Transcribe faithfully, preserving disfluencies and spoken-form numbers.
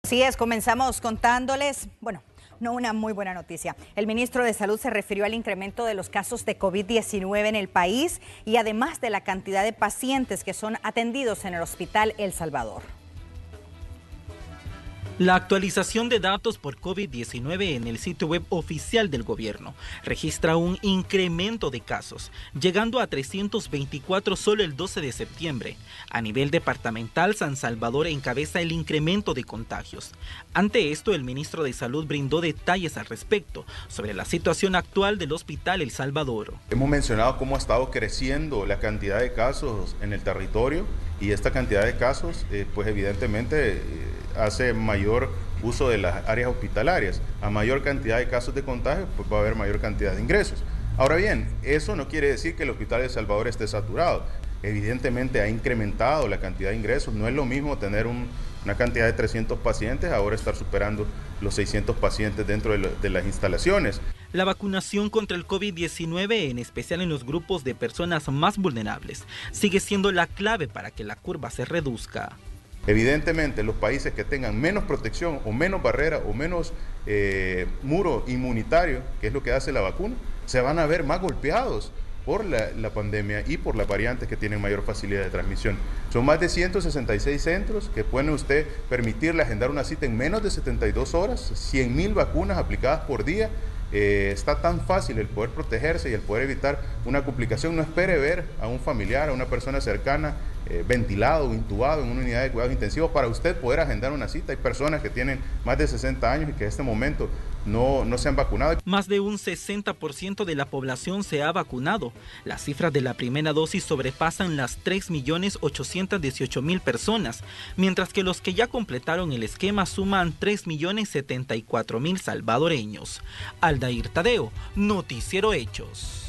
Así es, comenzamos contándoles, bueno, no una muy buena noticia. El ministro de Salud se refirió al incremento de los casos de COVID diecinueve en el país y además de la cantidad de pacientes que son atendidos en el Hospital El Salvador. La actualización de datos por COVID diecinueve en el sitio web oficial del gobierno registra un incremento de casos, llegando a trescientos veinticuatro solo el doce de septiembre. A nivel departamental, San Salvador encabeza el incremento de contagios. Ante esto, el ministro de Salud brindó detalles al respecto sobre la situación actual del Hospital El Salvador. Hemos mencionado cómo ha estado creciendo la cantidad de casos en el territorio y esta cantidad de casos, eh, pues evidentemente, eh, hace mayor uso de las áreas hospitalarias. A mayor cantidad de casos de contagio, pues va a haber mayor cantidad de ingresos. Ahora bien, eso no quiere decir que el Hospital de El Salvador esté saturado. Evidentemente ha incrementado la cantidad de ingresos. No es lo mismo tener un, una cantidad de trescientos pacientes, ahora estar superando los seiscientos pacientes dentro de, lo, de las instalaciones. La vacunación contra el COVID diecinueve, en especial en los grupos de personas más vulnerables, sigue siendo la clave para que la curva se reduzca. Evidentemente, los países que tengan menos protección o menos barrera o menos eh, muro inmunitario, que es lo que hace la vacuna, se van a ver más golpeados por la, la pandemia y por las variantes que tienen mayor facilidad de transmisión. Son más de ciento sesenta y seis centros que puede usted permitirle agendar una cita en menos de setenta y dos horas, cien mil vacunas aplicadas por día. Eh, está tan fácil el poder protegerse y el poder evitar una complicación. No espere ver a un familiar, a una persona cercana eh, ventilado o intubado en una unidad de cuidados intensivos para usted poder agendar una cita. Hay personas que tienen más de sesenta años y que en este momento no, no se han vacunado. Más de un sesenta por ciento de la población se ha vacunado. Las cifras de la primera dosis sobrepasan las tres millones ochocientos dieciocho mil personas, mientras que los que ya completaron el esquema suman tres millones setenta y cuatro mil salvadoreños. Aldair Tadeo, Noticiero Hechos.